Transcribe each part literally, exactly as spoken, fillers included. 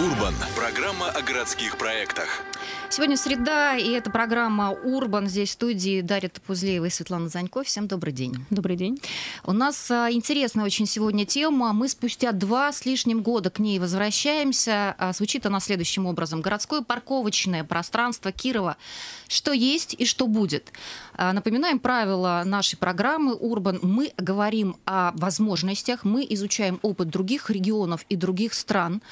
Урбан. Программа о городских проектах. Сегодня среда, и это программа «Урбан». Здесь в студии Дарья Топузлеева и Светлана Занько. Всем добрый день. Добрый день. У нас а, интересная очень сегодня тема. Мы спустя два с лишним года к ней возвращаемся. А, звучит она следующим образом. Городское парковочное пространство Кирова. Что есть и что будет? А, напоминаем правила нашей программы «Урбан». Мы говорим о возможностях, мы изучаем опыт других регионов и других стран,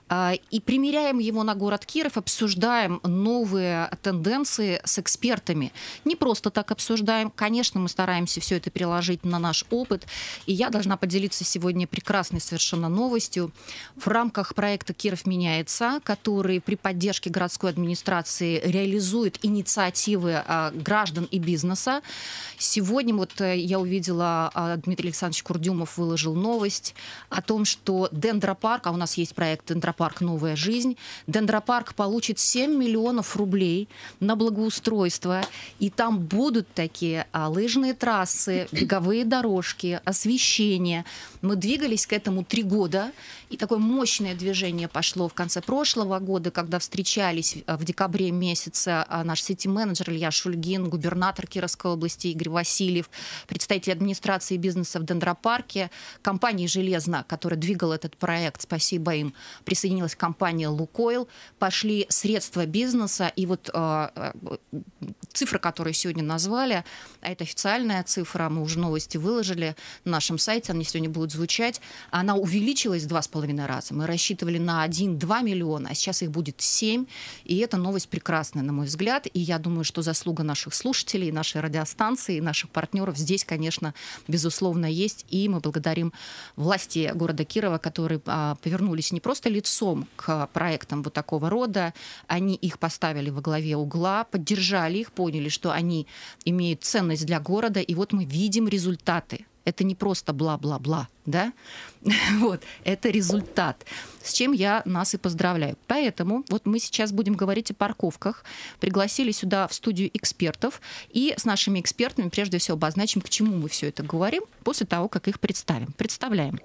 и примеряем его на город Киров, обсуждаем новые тенденции с экспертами. Не просто так обсуждаем. Конечно, мы стараемся все это переложить на наш опыт. И я должна поделиться сегодня прекрасной совершенно новостью. В рамках проекта «Киров меняется», который при поддержке городской администрации реализует инициативы граждан и бизнеса. Сегодня вот я увидела, Дмитрий Александрович Курдюмов выложил новость о том, что Дендропарк, а у нас есть проект Дендропарк, Парк «Новая жизнь». Дендропарк получит семь миллионов рублей на благоустройство. И там будут такие а, лыжные трассы, беговые дорожки, освещение. Мы двигались к этому три года. И такое мощное движение пошло в конце прошлого года, когда встречались в декабре месяце наш сити-менеджер Илья Шульгин, губернатор Кировской области Игорь Васильев, представитель администрации и бизнеса в Дендропарке, компания «Железна», которая двигала этот проект, спасибо им, присоединилась Присоединилась компания «Лукойл», пошли средства бизнеса, и вот э, цифра, которую сегодня назвали, а это официальная цифра, мы уже новости выложили на нашем сайте, они сегодня будут звучать, она увеличилась в два с половиной раза. Мы рассчитывали на один-два миллиона, а сейчас их будет семь, и эта новость прекрасная, на мой взгляд, и я думаю, что заслуга наших слушателей, нашей радиостанции, наших партнеров здесь, конечно, безусловно, есть, и мы благодарим власти города Кирова, которые э, повернулись не просто лицом к проектам вот такого рода. Они их поставили во главе угла, поддержали их, поняли, что они имеют ценность для города, и вот мы видим результаты. Это не просто бла-бла-бла, да? Вот, это результат, с чем я нас и поздравляю. Поэтому вот мы сейчас будем говорить о парковках. Пригласили сюда в студию экспертов, и с нашими экспертами прежде всего обозначим, к чему мы все это говорим, после того, как их представим. Представляем.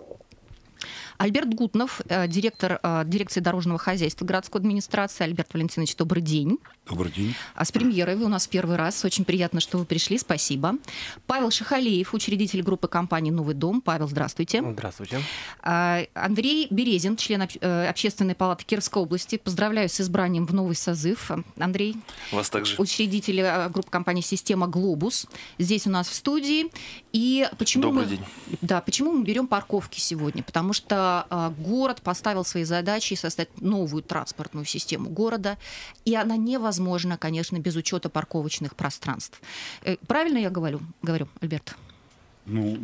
Альберт Гутнов, директор дирекции дорожного хозяйства городской администрации. Альберт Валентинович, добрый день. Добрый день. А с премьерой вы у нас первый раз. Очень приятно, что вы пришли. Спасибо. Павел Шахалеев, учредитель группы компании «Новый дом». Павел, здравствуйте. Здравствуйте. Андрей Березин, член Общественной палаты Кировской области. Поздравляю с избранием в новый созыв. Андрей. Вас также. Учредитель группы компании «Система Глобус». Здесь у нас в студии. И почему Добрый мы, день. Да, почему мы берем парковки сегодня? Потому что город поставил свои задачи создать новую транспортную систему города, и она невозможна, конечно, без учета парковочных пространств. Правильно я говорю, говорю, Альберт? Ну,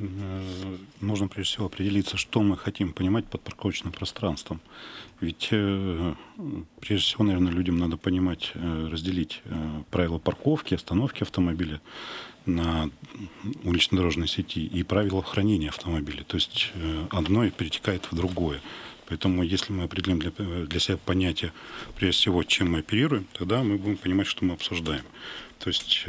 нужно прежде всего определиться, что мы хотим понимать под парковочным пространством. Ведь прежде всего, наверное, людям надо понимать, разделить правила парковки, остановки автомобиля на улично-дорожной сети и правила хранения автомобиля. То есть одно перетекает в другое. Поэтому если мы определим для, для себя понятие, прежде всего, чем мы оперируем, тогда мы будем понимать, что мы обсуждаем. То есть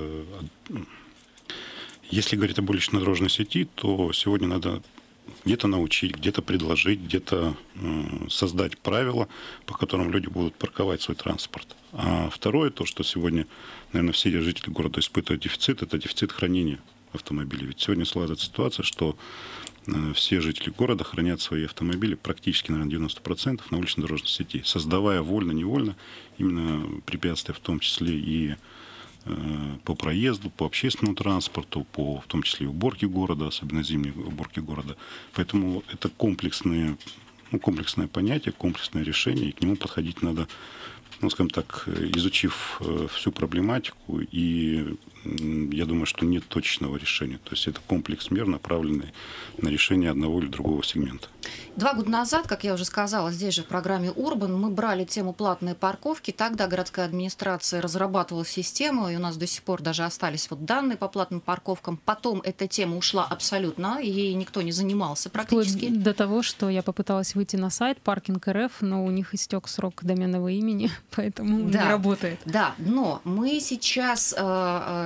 если говорить об улично-дорожной сети, то сегодня надо где-то научить, где-то предложить, где-то э, создать правила, по которым люди будут парковать свой транспорт. А второе, то, что сегодня, наверное, все жители города испытывают дефицит, это дефицит хранения автомобилей. Ведь сегодня складывается ситуация, что э, все жители города хранят свои автомобили практически, наверное, девяносто процентов на улично-дорожной сети, создавая вольно-невольно именно препятствия, в том числе и по проезду, по общественному транспорту, по, в том числе и уборке города, особенно зимней уборки города. Поэтому это комплексное, ну, комплексное понятие, комплексное решение, и к нему подходить надо, ну, скажем так, изучив всю проблематику, и я думаю, что нет точного решения. То есть это комплекс мер, направленный на решение одного или другого сегмента. Два года назад, как я уже сказала, здесь же в программе «Урбан» мы брали тему платные парковки. Тогда городская администрация разрабатывала систему, и у нас до сих пор даже остались вот данные по платным парковкам. Потом эта тема ушла абсолютно, ей никто не занимался практически. Вплоть до того, что я попыталась выйти на сайт Паркинг точка эр эф, но у них истек срок доменного имени, поэтому да, не работает. Да, но мы сейчас э,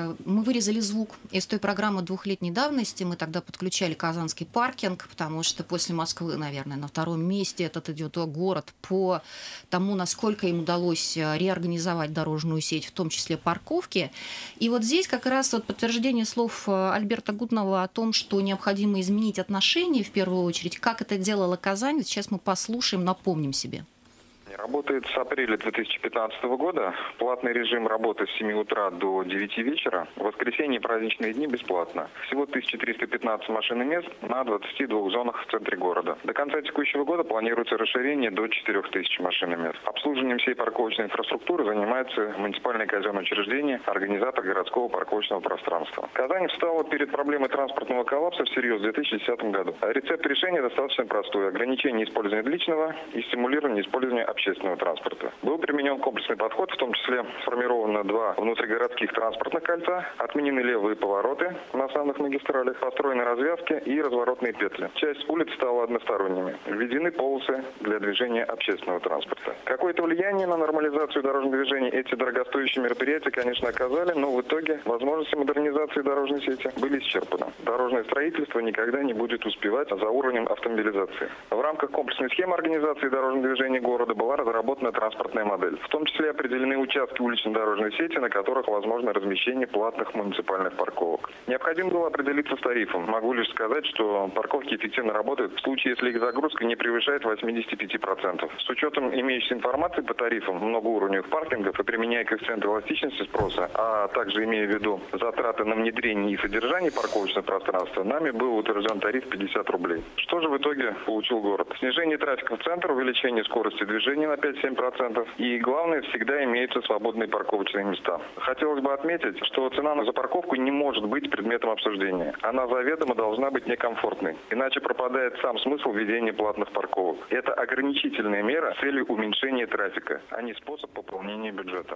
мы вырезали звук из той программы двухлетней давности. Мы тогда подключали казанский паркинг, потому что после Москвы, наверное, на втором месте этот идет город по тому, насколько им удалось реорганизовать дорожную сеть, в том числе парковки. И вот здесь как раз вот подтверждение слов Альберта Гуднова о том, что необходимо изменить отношения в первую очередь, как это делала Казань. Сейчас мы послушаем, напомним себе. Работает с апреля две тысячи пятнадцатого года. Платный режим работы с семи утра до девяти вечера. В воскресенье и праздничные дни бесплатно. Всего тысяча триста пятнадцать машин и мест на двадцати двух зонах в центре города. До конца текущего года планируется расширение до четырёх тысяч машин и мест. Обслуживанием всей парковочной инфраструктуры занимается муниципальное казенное учреждение, организатор городского парковочного пространства. Казань встала перед проблемой транспортного коллапса всерьез в две тысячи десятом году. Рецепт решения достаточно простой. Ограничение использования личного и стимулирование использования общественного общественного транспорта. Был применен комплексный подход, в том числе сформировано два внутригородских транспортных кольца, отменены левые повороты на основных магистралях, построены развязки и разворотные петли. Часть улиц стала односторонними. Введены полосы для движения общественного транспорта. Какое-то влияние на нормализацию дорожного движения эти дорогостоящие мероприятия, конечно, оказали, но в итоге возможности модернизации дорожной сети были исчерпаны. Дорожное строительство никогда не будет успевать за уровнем автомобилизации. В рамках комплексной схемы организации дорожного движения города была разработана транспортная модель. В том числе определены участки улично-дорожной сети, на которых возможно размещение платных муниципальных парковок. Необходимо было определиться с тарифом. Могу лишь сказать, что парковки эффективно работают в случае, если их загрузка не превышает восемьдесят пять процентов. С учетом имеющейся информации по тарифам многоуровневых паркингов и применяя коэффициент эластичности спроса, а также имея в виду затраты на внедрение и содержание парковочного пространства, нами был утвержден тариф пятьдесят рублей. Что же в итоге получил город? Снижение трафика в центр, увеличение скорости движения на пять-семь процентов. И главное, всегда имеются свободные парковочные места. Хотелось бы отметить, что цена за парковку не может быть предметом обсуждения. Она заведомо должна быть некомфортной. Иначе пропадает сам смысл введения платных парковок. Это ограничительная мера с целью уменьшения трафика, а не способ пополнения бюджета.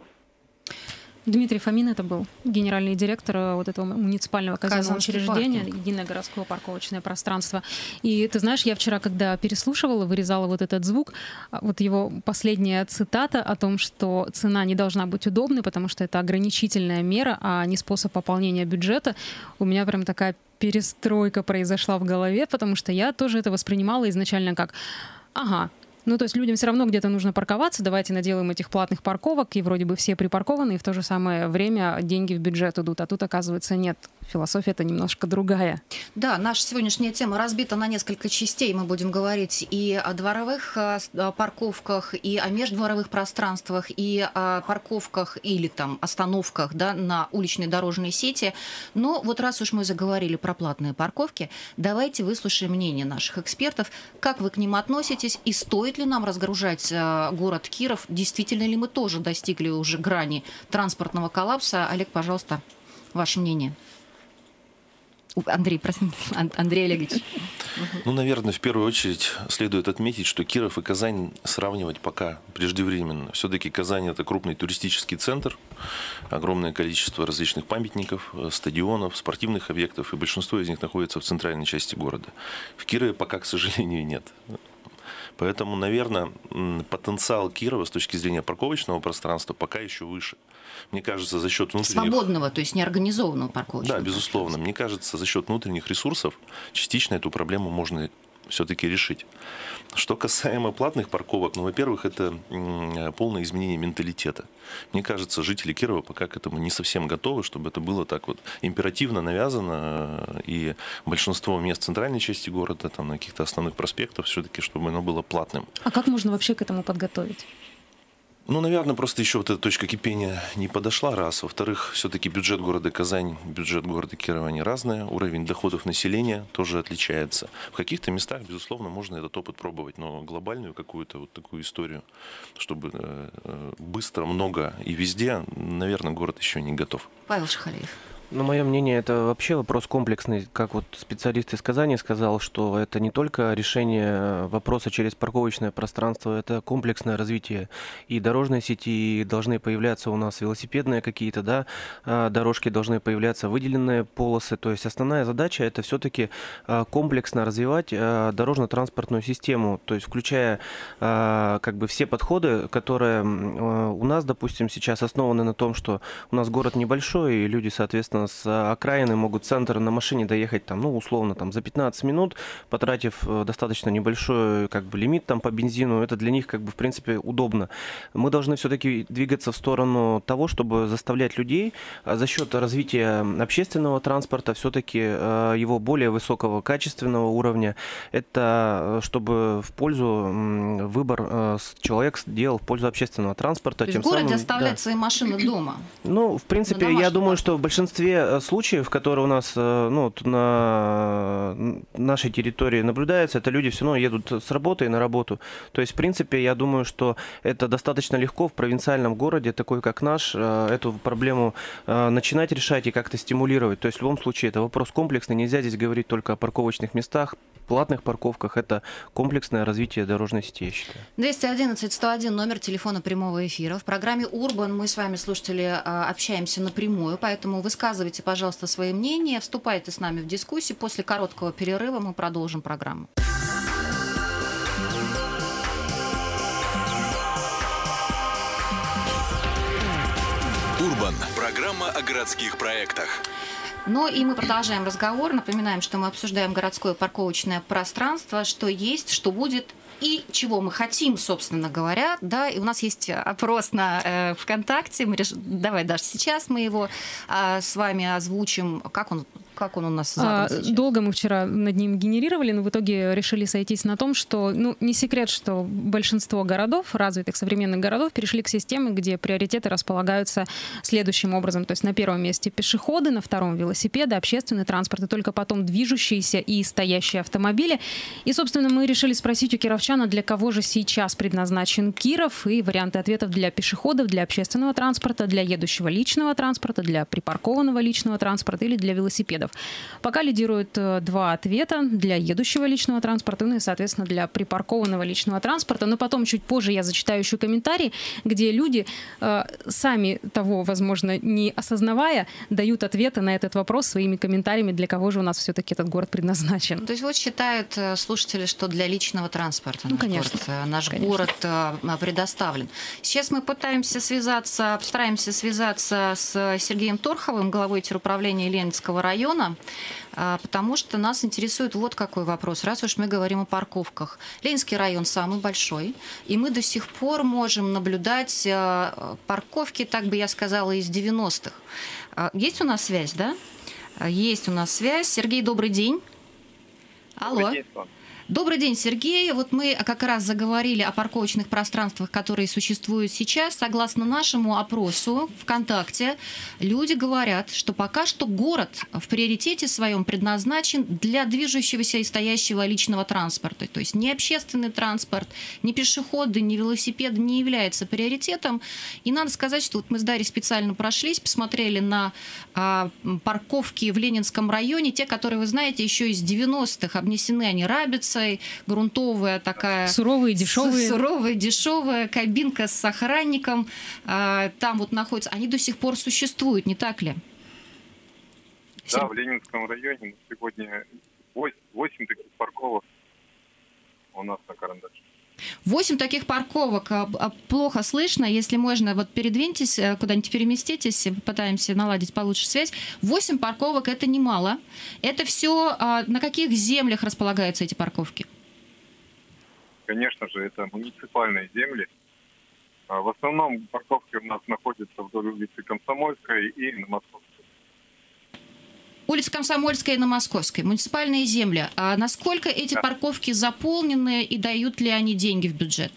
Дмитрий Фомин это был, генеральный директор вот этого муниципального казенного Казанский учреждения, паркинг. единое городское парковочное пространство. И ты знаешь, я вчера, когда переслушивала, вырезала вот этот звук, вот его последняя цитата о том, что цена не должна быть удобной, потому что это ограничительная мера, а не способ пополнения бюджета. У меня прям такая перестройка произошла в голове, потому что я тоже это воспринимала изначально как «ага». Ну, то есть людям все равно где-то нужно парковаться, давайте наделаем этих платных парковок, и вроде бы все припаркованы, и в то же самое время деньги в бюджет идут. А тут, оказывается, нет. Философия-то немножко другая. Да, наша сегодняшняя тема разбита на несколько частей. Мы будем говорить и о дворовых парковках, и о междворовых пространствах, и о парковках или там остановках, да, на уличной дорожной сети. Но вот раз уж мы заговорили про платные парковки, давайте выслушаем мнение наших экспертов. Как вы к ним относитесь и стоит ли нам разгружать город Киров? Действительно ли мы тоже достигли уже грани транспортного коллапса? Олег, пожалуйста, ваше мнение. Андрей, простите, Андрей Олегович. Ну, наверное, в первую очередь следует отметить, что Киров и Казань сравнивать пока преждевременно. Все-таки Казань – это крупный туристический центр, огромное количество различных памятников, стадионов, спортивных объектов, и большинство из них находится в центральной части города. В Кирове пока, к сожалению, нет. Поэтому, наверное, потенциал Кирова с точки зрения парковочного пространства пока еще выше. Мне кажется, за счет внутренних... Свободного, то есть неорганизованного парковочного. Да, безусловно. Мне кажется, за счет внутренних ресурсов частично эту проблему можно все-таки решить. Что касаемо платных парковок, ну, во-первых, это полное изменение менталитета. Мне кажется, жители Кирова пока к этому не совсем готовы, чтобы это было так вот императивно навязано, и большинство мест центральной части города, там, на каких-то основных проспектах, все-таки, чтобы оно было платным. А как можно вообще к этому подготовить? Ну, наверное, просто еще вот эта точка кипения не подошла, раз. Во-вторых, все-таки бюджет города Казань, бюджет города Кирова, они разные. Уровень доходов населения тоже отличается. В каких-то местах, безусловно, можно этот опыт пробовать, но глобальную какую-то вот такую историю, чтобы быстро, много и везде, наверное, город еще не готов. Павел Шахалиев. Ну, мое мнение, это вообще вопрос комплексный. Как вот специалист из Казани сказал, что это не только решение вопроса через парковочное пространство, это комплексное развитие и дорожной сети, и должны появляться у нас велосипедные какие-то, да, дорожки, должны появляться выделенные полосы. То есть основная задача это все-таки комплексно развивать дорожно-транспортную систему, то есть включая как бы все подходы, которые у нас, допустим, сейчас основаны на том, что у нас город небольшой, и люди, соответственно, с окраины могут в центр на машине доехать там, ну, условно, там, за пятнадцать минут, потратив достаточно небольшой как бы лимит там по бензину. Это для них как бы в принципе удобно. Мы должны все-таки двигаться в сторону того, чтобы заставлять людей за счет развития общественного транспорта все-таки его более высокого качественного уровня. Это чтобы в пользу выбор человек делал в пользу общественного транспорта. То есть в городе самым, оставлять да. свои машины дома? Ну, в принципе, я думаю, что в большинстве случаев, которые у нас ну, на нашей территории наблюдаются, это люди все равно едут с работы на работу. То есть, в принципе, я думаю, что это достаточно легко в провинциальном городе, такой как наш, эту проблему начинать решать и как-то стимулировать. То есть, в любом случае, это вопрос комплексный. Нельзя здесь говорить только о парковочных местах, платных парковках. Это комплексное развитие дорожной сети, я считаю. двести одиннадцать сто один, номер телефона прямого эфира. В программе «Урбан» мы с вами, слушатели, общаемся напрямую, поэтому высказывайте, пожалуйста, свои мнения, вступайте с нами в дискуссию. После короткого перерыва мы продолжим программу. «Урбан» – программа о городских проектах. Ну и мы продолжаем разговор. Напоминаем, что мы обсуждаем городское парковочное пространство, что есть, что будет и чего мы хотим, собственно говоря. Да, и у нас есть опрос на э, ВКонтакте. Мы реш... Давай, даже сейчас мы его э, с вами озвучим. Как он Как он у нас задан сейчас? Долго мы вчера над ним генерировали, но в итоге решили сойтись на том, что, ну, не секрет, что большинство городов, развитых современных городов, перешли к системе, где приоритеты располагаются следующим образом. То есть на первом месте пешеходы, на втором велосипеды, общественный транспорт, и только потом движущиеся и стоящие автомобили. И, собственно, мы решили спросить у кировчана, для кого же сейчас предназначен Киров, и варианты ответов для пешеходов, для общественного транспорта, для едущего личного транспорта, для припаркованного личного транспорта или для велосипедов. Пока лидируют два ответа: для едущего личного транспорта, ну и, соответственно, для припаркованного личного транспорта. Но потом, чуть позже, я зачитаю еще комментарии, где люди, э, сами того, возможно, не осознавая, дают ответы на этот вопрос своими комментариями, для кого же у нас все-таки этот город предназначен. То есть вот считают слушатели, что для личного транспорта ну, наш, конечно, город, наш конечно. город предоставлен. Сейчас мы пытаемся связаться, постараемся связаться с Сергеем Торховым, главой теруправления Ленинского района, потому что нас интересует вот какой вопрос. Раз уж мы говорим о парковках. Ленинский район самый большой, и мы до сих пор можем наблюдать парковки, так бы я сказала, из девяностых. Есть у нас связь, да? Есть у нас связь. Сергей, добрый день. Алло. Добрый день, Добрый день, Сергей. Вот мы как раз заговорили о парковочных пространствах, которые существуют сейчас. Согласно нашему опросу ВКонтакте, люди говорят, что пока что город в приоритете своем предназначен для движущегося и стоящего личного транспорта. То есть ни общественный транспорт, ни пешеходы, ни велосипеды не являются приоритетом. И надо сказать, что вот мы с Дарьей специально прошлись, посмотрели на а, парковки в Ленинском районе, те, которые, вы знаете, еще из девяностых, обнесены они рабицей, грунтовая такая... Суровые, дешевые. Суровая, дешевая кабинка с охранником. Там вот находятся... Они до сих пор существуют, не так ли? Да, в Ленинском районе сегодня восемь таких парковок у нас на Карандаше. Восемь таких парковок. Плохо слышно. Если можно, вот передвиньтесь, куда-нибудь переместитесь, пытаемся наладить получше связь. Восемь парковок – это немало. Это все на каких землях располагаются эти парковки? Конечно же, это муниципальные земли. В основном парковки у нас находятся вдоль улицы Комсомольской и на Московской. Улица Комсомольская и на Московской. Муниципальные земли. А насколько эти да. парковки заполнены и дают ли они деньги в бюджет?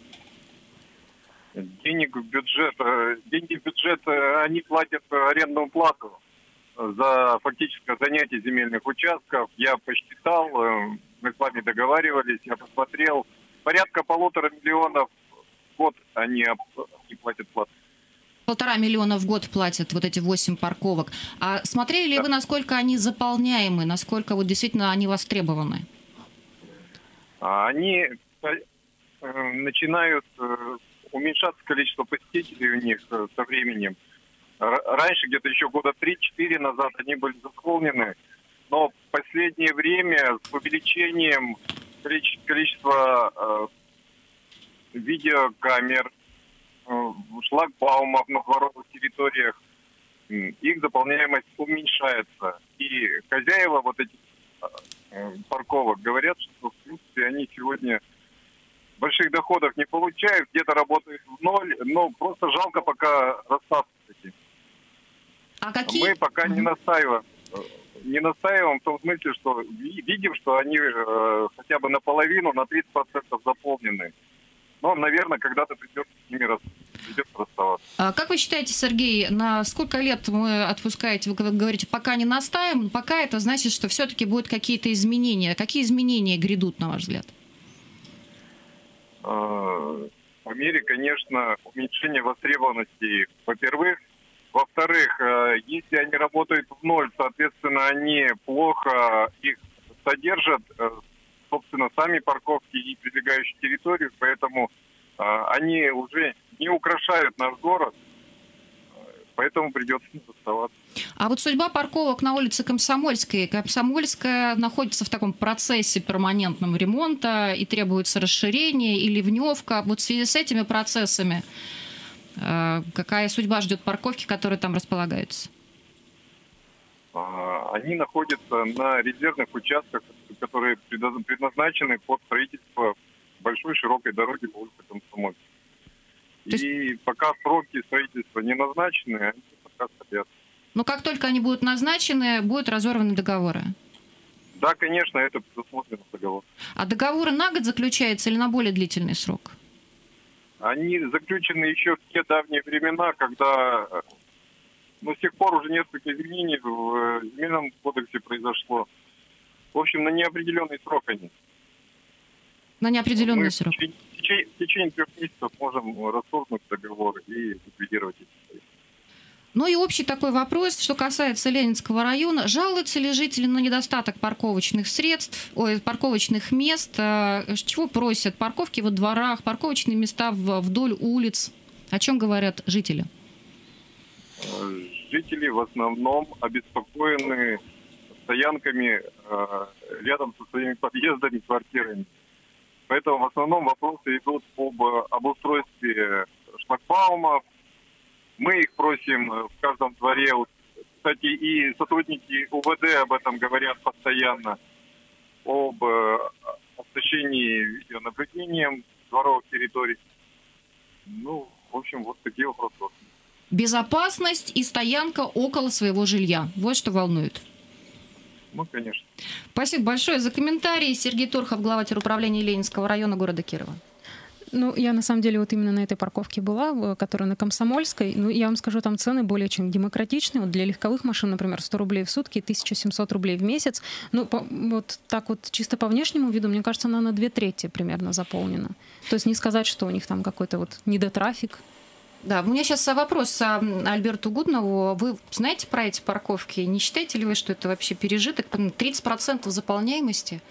Денег в бюджет, деньги в бюджет, они платят арендную плату за фактическое занятие земельных участков. Я посчитал, мы с вами договаривались, я посмотрел, порядка полутора миллионов в год они, они платят плату. полтора миллиона в год платят вот эти восемь парковок. А смотрели ли Да. вы, насколько они заполняемы, насколько вот действительно они востребованы? А Они э, начинают э, уменьшаться количество посетителей у них э, со временем. Р- Раньше, где-то еще года три-четыре назад, они были заполнены, но в последнее время с увеличением количе- количества э, видеокамер, э, шлагбаумов на дворовых территориях, м, их заполняемость уменьшается. И хозяева вот этих э, парковок говорят, что в принципе они сегодня больших доходов не получают, где-то работают в ноль, но просто жалко пока расстаться с этим. А какие... Мы пока не настаиваем. Не настаиваем в том смысле, что ви- видим, что они э, хотя бы наполовину, на тридцать процентов заполнены. Но, наверное, когда-то придется с ними рас... придется расставаться. А как вы считаете, Сергей, на сколько лет вы отпускаете, вы говорите, пока не настаиваем, пока это значит, что все-таки будут какие-то изменения. Какие изменения грядут, на ваш взгляд? Э, По мере, конечно, уменьшения востребованности, во-первых. Во-вторых, э, если они работают в ноль, соответственно, они плохо их содержат, э, собственно, сами парковки и прилегающие территории, поэтому э, они уже не украшают наш город, э, поэтому придется с ним оставаться. А вот судьба парковок на улице Комсомольской. Комсомольская находится в таком процессе перманентного ремонта и требуется расширение и ливневка. Вот в связи с этими процессами э, какая судьба ждет парковки, которые там располагаются? А, Они находятся на резервных участках, которые предо- предназначены под строительство большой широкой дороги по улице Комсомольской. То есть- И пока сроки строительства не назначены, они пока стоят. Но как только они будут назначены, будут разорваны договоры. Да, конечно, это предусмотрено в договоре. А договоры на год заключаются или на более длительный срок? Они заключены еще в те давние времена, когда, э, ну, с тех пор уже несколько изменений в э, Земельном кодексе произошло. В общем, на неопределенный срок они. На неопределенный Мы срок. В течение, в течение- в течение трех месяцев можем расторгнуть договор и ликвидировать эти. Ну и общий такой вопрос, что касается Ленинского района. Жалуются ли жители на недостаток парковочных средств, ой, парковочных мест? А, Чего просят? Парковки во дворах, парковочные места в- вдоль улиц. О чем говорят жители? Э, Жители в основном обеспокоены стоянками э, рядом со своими подъездами, квартирами. Поэтому в основном вопросы идут об э, обустройстве шлагбаумов. Мы их просим э, в каждом дворе. Вот, кстати, и сотрудники УВД об этом говорят постоянно. Об э, оснащении видеонаблюдением дворовых территорий. Ну, в общем, вот такие вопросы. Безопасность и стоянка около своего жилья. Вот что волнует. Ну, конечно. Спасибо большое за комментарии. Сергей Торхов, глава теруправления Ленинского района города Кирова. Ну, я на самом деле вот именно на этой парковке была, э, которая на Комсомольской. Ну, я вам скажу, там цены более чем демократичные. Вот для легковых машин, например, сто рублей в сутки, тысяча семьсот рублей в месяц. Ну, по, вот так вот чисто по внешнему виду, мне кажется, она на две трети примерно заполнена. То есть не сказать, что у них там какой-то вот недотрафик. Да, у меня сейчас вопрос а, Альберту Гуднову. Вы знаете про эти парковки? Не считаете ли вы, что это вообще пережиток? тридцать процентов заполняемости?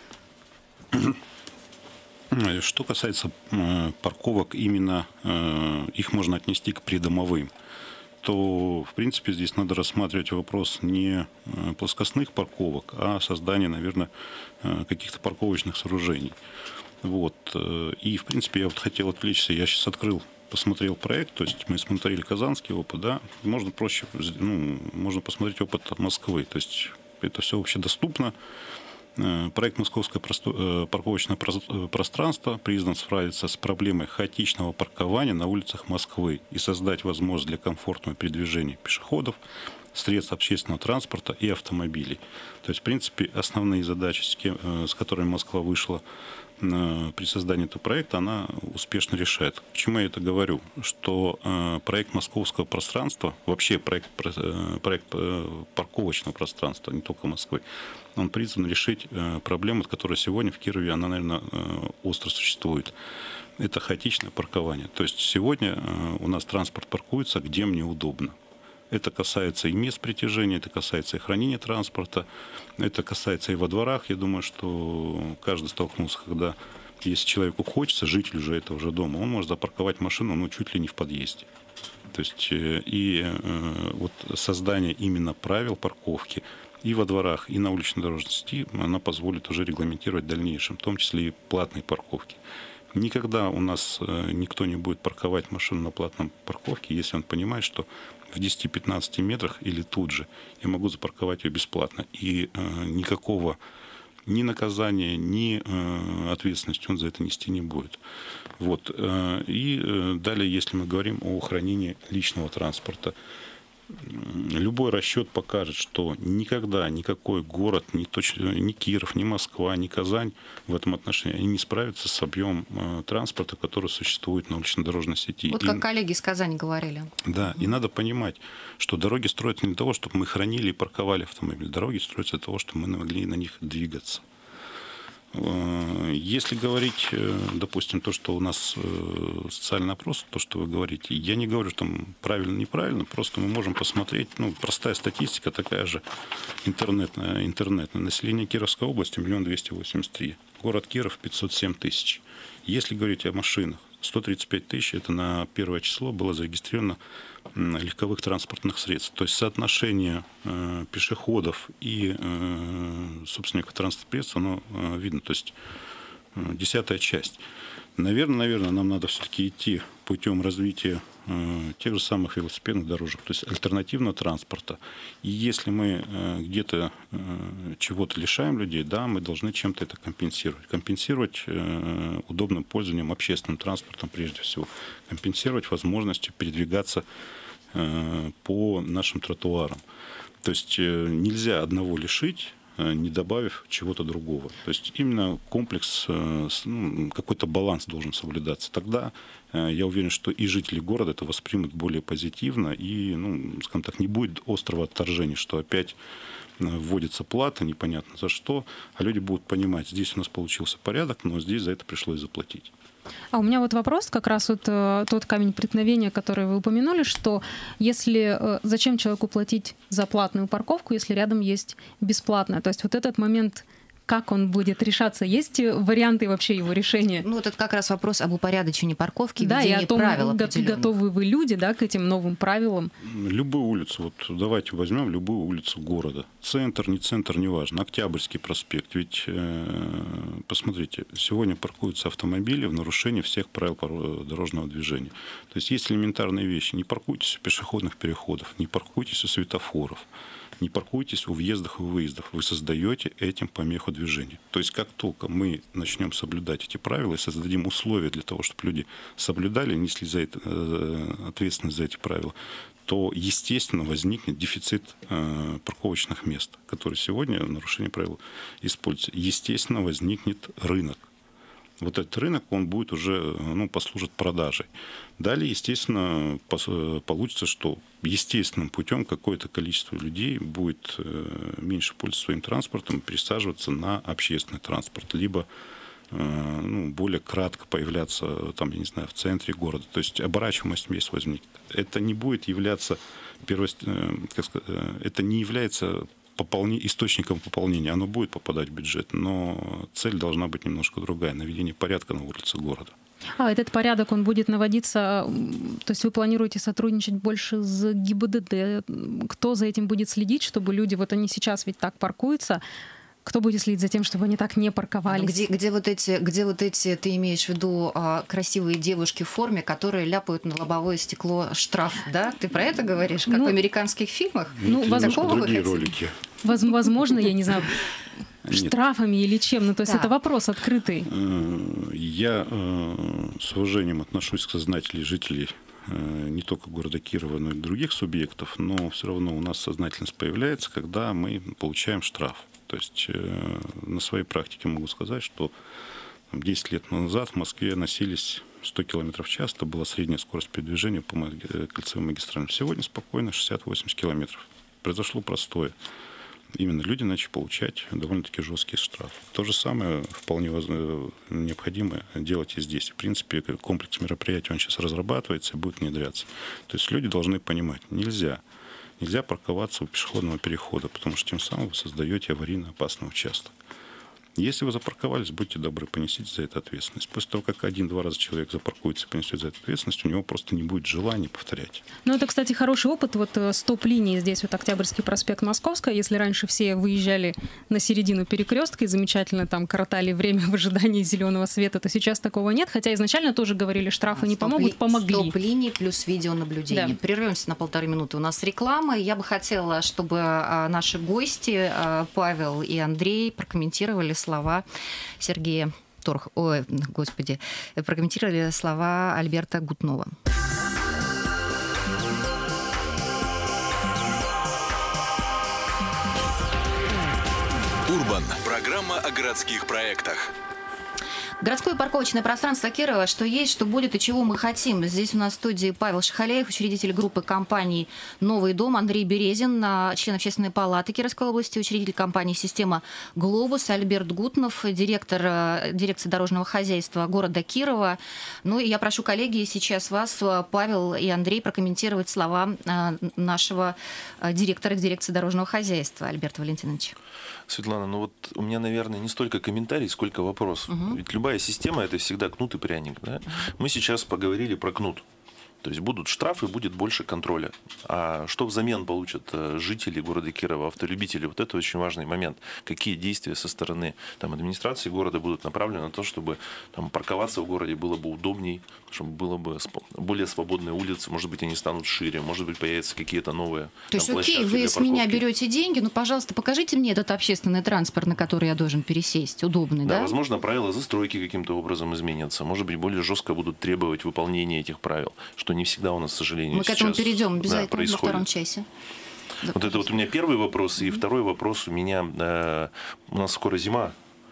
Что касается э, парковок, именно э, их можно отнести к придомовым, то, в принципе, здесь надо рассматривать вопрос не э, плоскостных парковок, а создания, наверное, э, каких-то парковочных сооружений. Вот. э, И, в принципе, я вот хотел отвлечься. Я сейчас открыл, посмотрел проект, то есть мы смотрели казанский опыт, да, можно проще, ну, можно посмотреть опыт Москвы, то есть это все вообще доступно. Проект «Московское парковочное пространство» призван справиться с проблемой хаотичного паркования на улицах Москвы и создать возможность для комфортного передвижения пешеходов, средств общественного транспорта и автомобилей. То есть, в принципе, основные задачи, с, кем, с которыми Москва вышла при создании этого проекта, она успешно решает. К чему я это говорю? Что проект «Московского пространства», вообще проект, проект парковочного пространства, не только Москвы, он призван решить проблему, которая сегодня в Кирове, она, наверное, остро существует. это хаотичное паркование. То есть сегодня у нас транспорт паркуется, где мне удобно. Это касается и мест притяжения, это касается и хранения транспорта, это касается и во дворах. Я думаю, что каждый столкнулся, когда, если человеку хочется, житель уже этого же дома, он может запарковать машину, ну, чуть ли не в подъезде. То есть и э, вот создание именно правил парковки и во дворах, и на уличной дорожной сети, она позволит уже регламентировать в дальнейшем, в том числе и платные парковки. Никогда у нас э, никто не будет парковать машину на платном парковке, если он понимает, что в десяти-пятнадцати метрах или тут же я могу запарковать ее бесплатно. И э, никакого ни наказания, ни э, ответственности он за это нести не будет. Вот. Э, и э, далее, если мы говорим о хранении личного транспорта, любой расчет покажет, что никогда никакой город, ни, точ... ни Киров, ни Москва, ни Казань в этом отношении они не справятся с объемом э, транспорта, который существует на улично-дорожной сети. Вот и... как коллеги из Казани говорили. Да, и надо понимать, что дороги строятся не для того, чтобы мы хранили и парковали автомобиль. Дороги строятся для того, чтобы мы могли на них двигаться. Если говорить, допустим, то, что у нас социальный опрос, то, что вы говорите, я не говорю, что там правильно-неправильно, просто мы можем посмотреть, ну, простая статистика такая же, интернетная, интернетное население Кировской области миллион двести восемьдесят три, город Киров пятьсот семь тысяч. Если говорить о машинах, сто тридцать пять тысяч, это на первое число было зарегистрировано легковых транспортных средств. То есть соотношение э, пешеходов и э, собственников транспортных средств, оно э, видно. То есть э, десятая часть. Наверное, наверное, нам надо все-таки идти путем развития э, тех же самых велосипедных дорожек, то есть альтернативного транспорта. И если мы э, где-то э, чего-то лишаем людей, да, мы должны чем-то это компенсировать. Компенсировать э, удобным пользованием общественным транспортом прежде всего. Компенсировать возможностью передвигаться э, по нашим тротуарам. То есть э, нельзя одного лишить, не добавив чего-то другого. То есть именно комплекс, ну, какой-то баланс должен соблюдаться. Тогда я уверен, что и жители города это воспримут более позитивно, и, ну, скажем так, не будет острого отторжения, что опять вводится плата, непонятно за что, а люди будут понимать, здесь у нас получился порядок, но здесь за это пришлось заплатить. А у меня вот вопрос, как раз вот э, тот камень преткновения, который вы упомянули, что если э, зачем человеку платить за платную парковку, если рядом есть бесплатная? То есть вот этот момент, как он будет решаться? Есть варианты вообще его решения? Ну, вот это как раз вопрос об упорядочении парковки, да, и о том, правил готовы вы люди, да, к этим новым правилам? Любую улицу, вот давайте возьмем любую улицу города. Центр, не центр, неважно. Октябрьский проспект. Ведь, э, посмотрите, сегодня паркуются автомобили в нарушении всех правил дорожного движения. То есть есть элементарные вещи. Не паркуйтесь у пешеходных переходов, не паркуйтесь у светофоров. Не паркуйтесь у въездов и выездов. Вы создаете этим помеху движения. То есть как только мы начнем соблюдать эти правила и создадим условия для того, чтобы люди соблюдали, несли за это, э, ответственность за эти правила, то, естественно, возникнет дефицит э, парковочных мест, который сегодня в нарушении правил используется. Естественно, возникнет рынок. Вот этот рынок, он будет уже, ну, послужит продажей. Далее, естественно, получится, что естественным путем какое-то количество людей будет меньше пользоваться своим транспортом, пересаживаться на общественный транспорт, либо, ну, более кратко появляться, там, я не знаю, в центре города. То есть оборачиваемость мест возникнет. Это не будет являться, перво... как сказать, это не является Пополни... источником пополнения, оно будет попадать в бюджет, но цель должна быть немножко другая, наведение порядка на улице города. А этот порядок, он будет наводиться, то есть вы планируете сотрудничать больше с ГИБДД? Кто за этим будет следить, чтобы люди, вот они сейчас ведь так паркуются, кто будет следить за тем, чтобы они так не парковались? Ну, где, где, вот эти, где вот эти, ты имеешь в виду, а, красивые девушки в форме, которые ляпают на лобовое стекло штраф, да? Ты про это говоришь? Как ну, в американских фильмах? Ну, возможно, другие ролики. Возможно, я не знаю, штрафами или чем. Ну, то есть да. Это вопрос открытый. Я с уважением отношусь к сознательным жителей не только города Кирова, но и других субъектов, но все равно у нас сознательность появляется, когда мы получаем штраф. То есть э, на своей практике могу сказать, что десять лет назад в Москве носились сто километров в час, это была средняя скорость передвижения по кольцевым магистралям. Сегодня спокойно шестьдесят-восемьдесят километров. Произошло простое. Именно люди начали получать довольно-таки жесткие штрафы. То же самое вполне необходимо делать и здесь. В принципе, комплекс мероприятий, он сейчас разрабатывается и будет внедряться. То есть люди должны понимать, нельзя, нельзя парковаться у пешеходного перехода, потому что тем самым вы создаете аварийно опасный участок. Если вы запарковались, будьте добры, понесите за это ответственность. После того, как один-два раза человек запаркуется и понесет за это ответственность, у него просто не будет желания повторять. Ну, это, кстати, хороший опыт. Вот стоп-линии здесь, вот Октябрьский проспект, Московская. Если раньше все выезжали на середину перекрестка и замечательно там коротали время в ожидании зеленого света, то сейчас такого нет. Хотя изначально тоже говорили, штрафы а, не помогут, помогли. Стоп-линии плюс видеонаблюдение. Да. Прервемся на полторы минуты. У нас реклама. Я бы хотела, чтобы наши гости, Павел и Андрей, прокомментировали слова Сергея Торх... Ой, господи, прокомментировали слова Альберта Гутнова. Урбан. Программа о городских проектах. Городское парковочное пространство Кирова, что есть, что будет и чего мы хотим. Здесь у нас в студии Павел Шахаляев, учредитель группы компаний «Новый дом», Андрей Березин, член Общественной палаты Кировской области, учредитель компании «Система Глобус», Альберт Гутнов, директор дирекции дорожного хозяйства города Кирова. Ну и я прошу, коллеги, сейчас вас, Павел и Андрей, прокомментировать слова нашего директора дирекции дорожного хозяйства Альберта Валентиновича. Светлана, ну вот у меня, наверное, не столько комментарий, сколько вопрос. Угу. Ведь любая система – это всегда кнут и пряник. Да? Угу. Мы сейчас поговорили про кнут. То есть будут штрафы, будет больше контроля. А что взамен получат жители города Кирова, автолюбители? Вот это очень важный момент. Какие действия со стороны там, администрации города будут направлены на то, чтобы там, парковаться в городе было бы удобней, чтобы было бы более свободные улицы, может быть, они станут шире, может быть, появятся какие-то новые То есть, окей, вы с меня берете деньги, но, пожалуйста, покажите мне этот общественный транспорт, на который я должен пересесть, удобный, да? Да, возможно, правила застройки каким-то образом изменятся. Может быть, более жестко будут требовать выполнения этих правил, что не всегда у нас, к сожалению, мы к этому перейдем обязательно, да, во втором часе. Вот это вот у меня первый вопрос. И mm-hmm. второй вопрос у меня. Э, у нас скоро зима.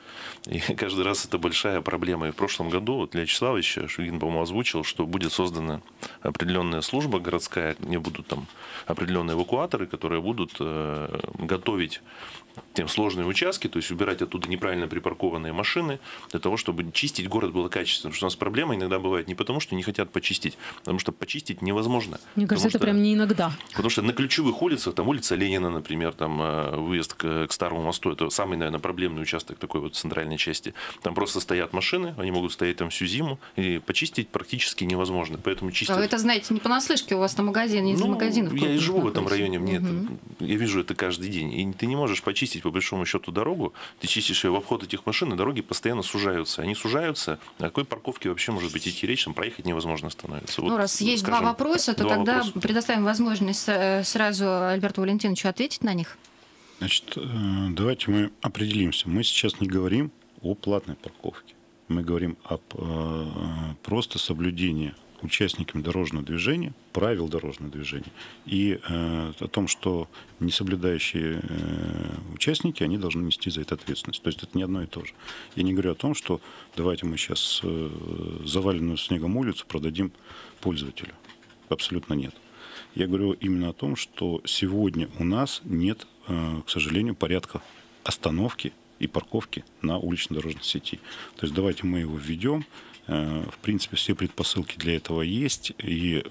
И каждый раз это большая проблема. И в прошлом году вот Илья Вячеславович Шульгин, по-моему, озвучил, что будет создана определенная служба городская, где будут там определенные эвакуаторы, которые будут э, готовить тем сложные участки, то есть убирать оттуда неправильно припаркованные машины, для того, чтобы чистить город было качественно. Потому что у нас проблема иногда бывает не потому, что не хотят почистить, потому что почистить невозможно. Мне кажется, это что, прям не иногда. Потому что на ключевых улицах, там улица Ленина, например, там выезд к, к Старому мосту, это самый, наверное, проблемный участок такой вот центральной части. Там просто стоят машины, они могут стоять там всю зиму, и почистить практически невозможно. Поэтому чистят... А вы это знаете не понаслышке, у вас там магазин, не из ну, магазинов. Я и живу в этом районе, мне угу. это, я вижу это каждый день. И ты не можешь почистить, по большому счету, дорогу, ты чистишь ее в обход этих машин, и дороги постоянно сужаются. Они сужаются, о какой парковке вообще может быть идти речь, там проехать невозможно становится. Ну, вот, раз есть скажем, два вопроса, то два тогда вопроса. предоставим возможность сразу Альберту Валентиновичу ответить на них. Значит, давайте мы определимся. Мы сейчас не говорим о платной парковке. Мы говорим об просто соблюдении участниками дорожного движения, правил дорожного движения, и э, о том, что несоблюдающие э, участники, они должны нести за это ответственность. То есть это не одно и то же. Я не говорю о том, что давайте мы сейчас э, заваленную снегом улицу продадим пользователю. Абсолютно нет. Я говорю именно о том, что сегодня у нас нет, э, к сожалению, порядка остановки и парковки на улично-дорожной сети. То есть давайте мы его введем. В принципе, все предпосылки для этого есть, и,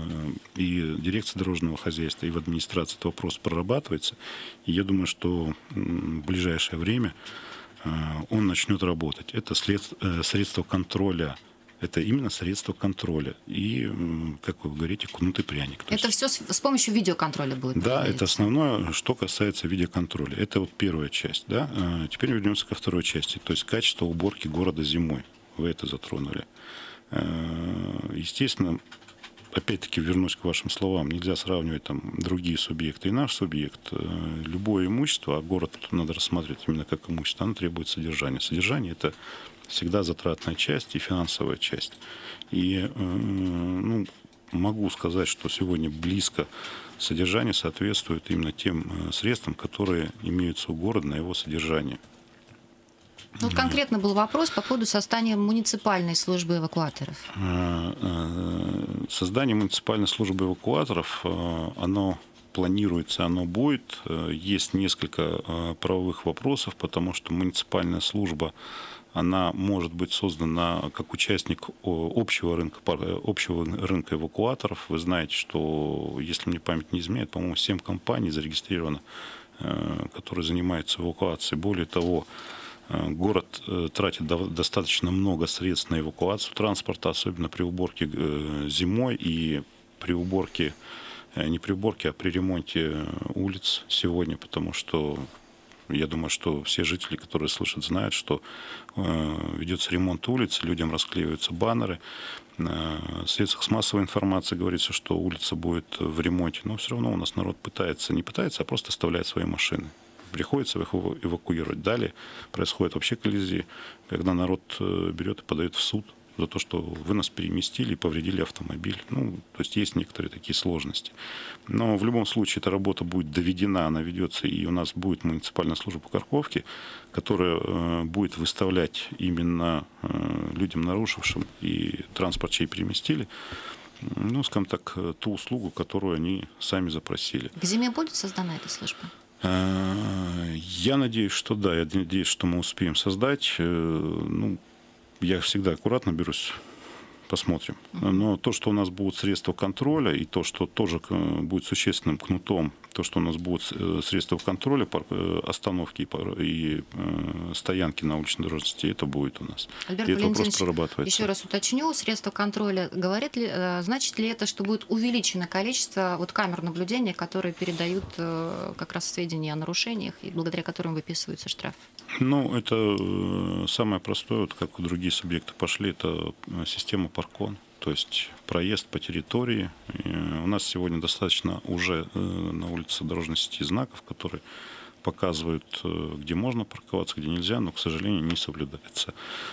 и дирекция дорожного хозяйства, и в администрации этот вопрос прорабатывается. И я думаю, что в ближайшее время он начнет работать. Это средство контроля. Это именно средство контроля. И, как вы говорите, кнут и пряник. То это есть... все с помощью видеоконтроля будет? Да, это основное, что касается видеоконтроля. Это вот первая часть. Да? Теперь вернемся ко второй части. То есть качество уборки города зимой. Вы это затронули. Естественно, опять-таки вернусь к вашим словам, нельзя сравнивать там другие субъекты и наш субъект. Любое имущество, а город надо рассматривать именно как имущество, оно требует содержания. Содержание – это всегда затратная часть и финансовая часть. И ну, могу сказать, что сегодня близко содержание соответствует именно тем средствам, которые имеются у города на его содержание. Ну, конкретно был вопрос по поводу создания муниципальной службы эвакуаторов. Создание муниципальной службы эвакуаторов, оно планируется, оно будет. Есть несколько правовых вопросов, потому что муниципальная служба, она может быть создана как участник общего рынка, общего рынка эвакуаторов. Вы знаете, что, если мне память не изменяет, по-моему, семь компаний зарегистрировано, которые занимаются эвакуацией. Более того, город тратит достаточно много средств на эвакуацию транспорта, особенно при уборке зимой и при уборке, не при уборке, а при ремонте улиц сегодня, потому что я думаю, что все жители, которые слышат, знают, что ведется ремонт улиц, людям расклеиваются баннеры. В средствах массовой информации говорится, что улица будет в ремонте, но все равно у нас народ пытается, не пытается, а просто оставляет свои машины. Приходится их эвакуировать. Далее происходит вообще коллизия, когда народ берет и подает в суд за то, что вы нас переместили и повредили автомобиль. Ну, то есть есть некоторые такие сложности. Но в любом случае эта работа будет доведена, она ведется, и у нас будет муниципальная служба по парковке, которая э, будет выставлять именно э, людям, нарушившим и транспорт, чей переместили, ну, скажем так, ту услугу, которую они сами запросили. К зиме будет создана эта служба? Я надеюсь, что да. Я надеюсь, что мы успеем создать. Ну, я всегда аккуратно берусь, посмотрим. Но то, что у нас будут средства контроля, и то, что тоже будет существенным кнутом, то, что у нас будут средства контроля, остановки и стоянки на уличной дорожной сети, это будет у нас. Альберт и это вопрос Валентинович, прорабатывается. еще раз уточню, средства контроля, говорит ли, значит ли это, что будет увеличено количество вот камер наблюдения, которые передают как раз сведения о нарушениях, и благодаря которым выписываются штрафы? Ну, это самое простое, вот как другие субъекты пошли, это система Паркон. То есть проезд по территории. И у нас сегодня достаточно уже на улице дорожной сети знаков, которые показывают, где можно парковаться, где нельзя, но, к сожалению, не соблюдается.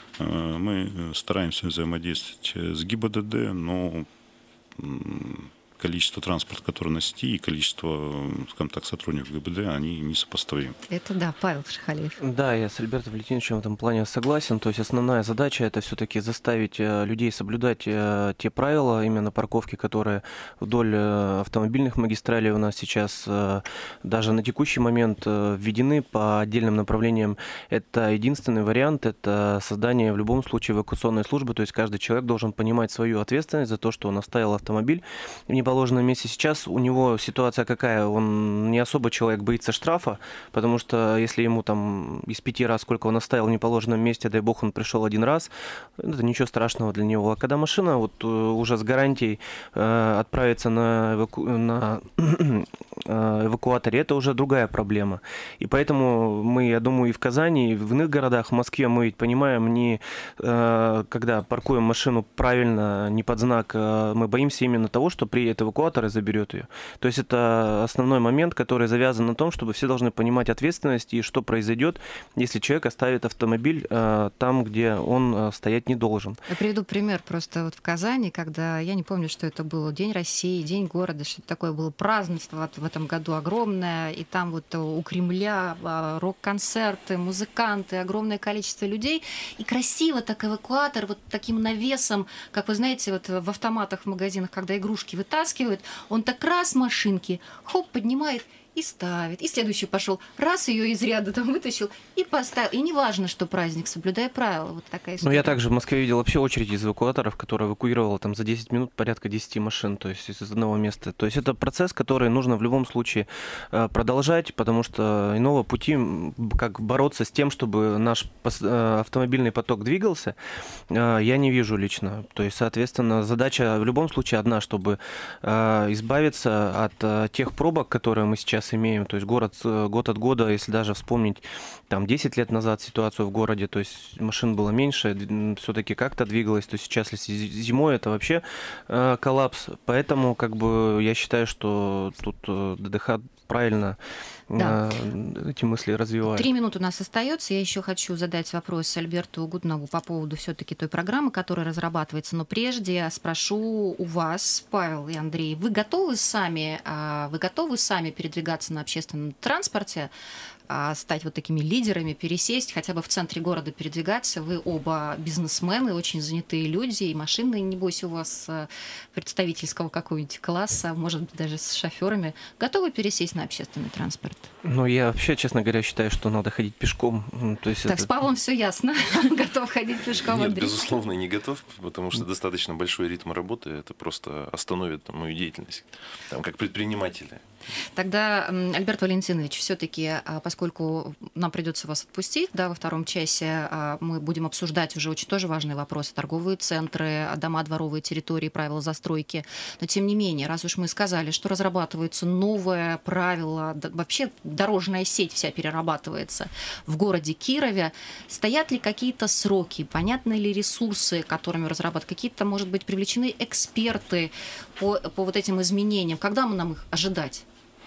Мы стараемся взаимодействовать с ГИБДД, но количество транспорта, который на сети, и количество, скажем так, сотрудников ГИБДД, они несопоставимы. Это да, Павел Шахалиев. Да, я с Альбертом Валентиновичем в этом плане согласен. То есть основная задача — это все-таки заставить людей соблюдать те правила именно парковки, которые вдоль автомобильных магистралей у нас сейчас даже на текущий момент введены по отдельным направлениям. Это единственный вариант, это создание в любом случае эвакуационной службы. То есть каждый человек должен понимать свою ответственность за то, что он оставил автомобиль в неположенном месте. Сейчас у него ситуация какая? Он не особо человек боится штрафа, потому что если ему там из пяти раз, сколько он оставил в неположенном месте, дай бог, он пришел один раз, это ничего страшного для него. А когда машина вот уже с гарантией э, отправится на, эваку... на эвакуаторе, это уже другая проблема. И поэтому мы, я думаю, и в Казани, и в иных городах, в Москве, мы ведь понимаем, не э, когда паркуем машину правильно, не под знак, э, мы боимся именно того, что приедет эвакуатор и заберет ее. То есть это основной момент, который завязан на том, чтобы все должны понимать ответственность и что произойдет, если человек оставит автомобиль э, там, где он э, стоять не должен. Я приведу пример просто вот в Казани, когда, я не помню, что это было, День России, День города, что-то такое было, празднество в этом году огромное, и там вот у Кремля рок-концерты, музыканты, огромное количество людей, и красиво так эвакуатор вот таким навесом, как вы знаете, вот в автоматах в магазинах, когда игрушки вытаскивают, он так раз машинки, хоп, поднимает и ставит. И следующий пошел, раз ее из ряда там вытащил и поставил. И не важно, что праздник, соблюдая правила. Вот такая история. Ну, я также в Москве видел вообще очередь из эвакуаторов, которая эвакуировала там за десять минут порядка десяти машин, то есть из одного места. То есть это процесс, который нужно в любом случае продолжать, потому что иного пути, как бороться с тем, чтобы наш автомобильный поток двигался, я не вижу лично. То есть, соответственно, задача в любом случае одна, чтобы избавиться от тех пробок, которые мы сейчас имеем. То есть город год от года, если даже вспомнить там десять лет назад ситуацию в городе, то есть машин было меньше, все-таки как-то двигалось, то сейчас, если зимой, это вообще э, коллапс. Поэтому как бы я считаю, что тут ДДХ правильно Да. эти мысли развиваю. Три минуты у нас остается. Я еще хочу задать вопрос Альберту Гутнову по поводу все-таки той программы, которая разрабатывается. Но прежде спрошу у вас, Павел и Андрей, вы готовы сами, вы готовы сами передвигаться на общественном транспорте, стать вот такими лидерами, пересесть, хотя бы в центре города передвигаться? Вы оба бизнесмены, очень занятые люди, и машины, небось, у вас представительского какого-нибудь класса, может быть, даже с шоферами. Готовы пересесть на общественный транспорт? Ну, я вообще, честно говоря, считаю, что надо ходить пешком. То есть так, это... с Павлом все ясно. Готов ходить пешком, Нет, Андрей? безусловно, не готов, потому что достаточно большой ритм работы, это просто остановит мою деятельность, там, как предпринимателя. Тогда, Альберт Валентинович, все-таки, поскольку нам придется вас отпустить, да, во втором часе мы будем обсуждать уже очень тоже важные вопросы: торговые центры, дома, дворовые территории, правила застройки. Но тем не менее, раз уж мы сказали, что разрабатывается новое правило, вообще дорожная сеть вся перерабатывается в городе Кирове, стоят ли какие-то сроки, понятны ли ресурсы, которыми разрабатывают, какие-то, может быть, привлечены эксперты по, по вот этим изменениям? Когда мы нам их ожидать?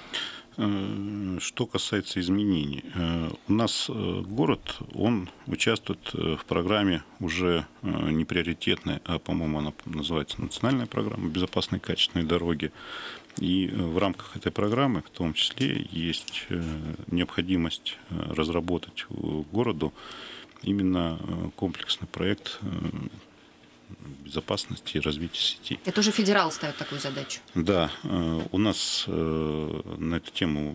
Что касается изменений, у нас город, он участвует в программе уже не приоритетной, а, по-моему, она называется национальная программа «Безопасные качественные дороги». И в рамках этой программы, в том числе, есть необходимость разработать городу именно комплексный проект безопасности и развития сети. Это уже федерал ставит такую задачу? Да. У нас на эту тему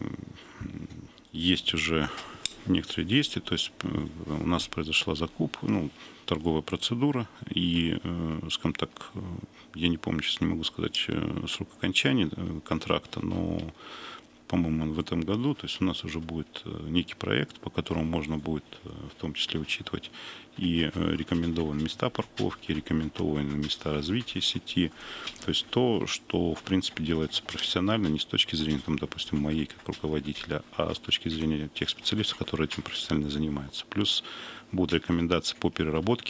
есть уже некоторые действия. То есть у нас произошла закупка, ну, торговая процедура. И, скажем так, я не помню, сейчас не могу сказать срок окончания контракта, но, по-моему, в этом году, то есть у нас уже будет некий проект, по которому можно будет в том числе учитывать и рекомендованные места парковки, рекомендованные места развития сети. То есть то, что, в принципе, делается профессионально, не с точки зрения, там, допустим, моей как руководителя, а с точки зрения тех специалистов, которые этим профессионально занимаются. Плюс будут рекомендации по переработке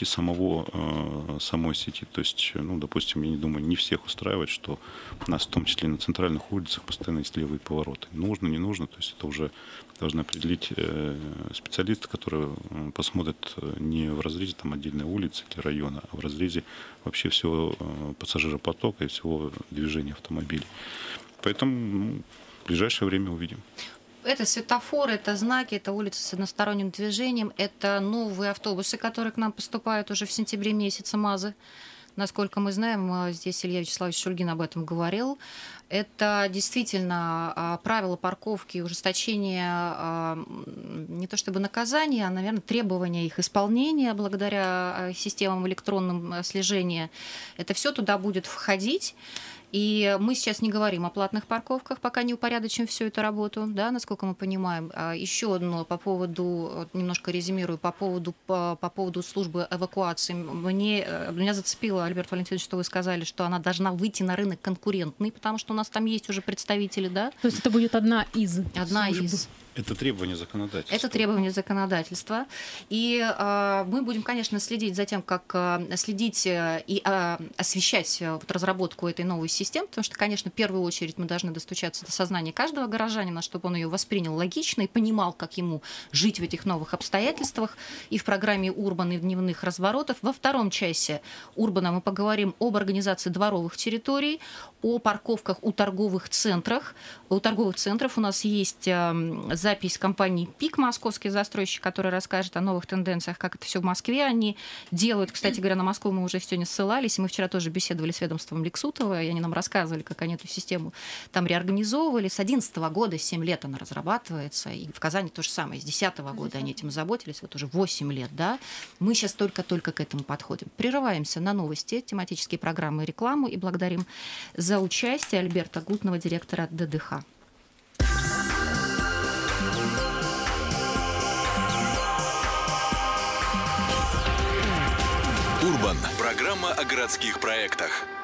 самого, самой сети. То есть, ну, допустим, я не думаю, не всех устраивает, что у нас в том числе на центральных улицах постоянно есть левые повороты. Нужно, не нужно, то есть это уже должны определить специалисты, которые посмотрят не в разрезе там отдельной улицы или района, а в разрезе вообще всего пассажиропотока и всего движения автомобилей. Поэтому, ну, в ближайшее время увидим. Это светофоры, это знаки, это улицы с односторонним движением, это новые автобусы, которые к нам поступают уже в сентябре месяце, МАЗы. Насколько мы знаем, здесь Илья Вячеславович Шульгин об этом говорил. Это действительно правила парковки, ужесточение не то чтобы наказания, а, наверное, требования их исполнения благодаря системам электронного слежения. Это все туда будет входить. И мы сейчас не говорим о платных парковках, пока не упорядочим всю эту работу, да, насколько мы понимаем. Еще одно по поводу, немножко резюмирую, по поводу, по, по поводу службы эвакуации. Мне, меня зацепило, Альберт Валентинович, что вы сказали, что она должна выйти на рынок конкурентный, потому что у нас там есть уже представители, да? То есть это будет одна из Одна служб. из. Это требование законодательства. Это требование законодательства. И э, мы будем, конечно, следить за тем, как э, следить и э, освещать э, вот, разработку этой новой системы, потому что, конечно, в первую очередь мы должны достучаться до сознания каждого горожанина, чтобы он ее воспринял логично и понимал, как ему жить в этих новых обстоятельствах. И в программе «Урбан» и дневных разворотов. Во втором часе «Урбана» мы поговорим об организации дворовых территорий, о парковках у торговых центрах. У торговых центров у нас есть э, запись компании «Пик», московский застройщик, который расскажет о новых тенденциях, как это все в Москве они делают. Кстати говоря, на Москву мы уже сегодня ссылались, и мы вчера тоже беседовали с ведомством Лексутова, и они нам рассказывали, как они эту систему там реорганизовывали. С две тысячи одиннадцатого года, семь лет она разрабатывается, и в Казани то же самое, с две тысячи десятого года они этим заботились, вот уже восемь лет, да. Мы сейчас только-только к этому подходим. Прерываемся на новости, тематические программы и рекламу, и благодарим за участие Альберта Гутного, директора ДДХ. Урбан. Программа о городских проектах.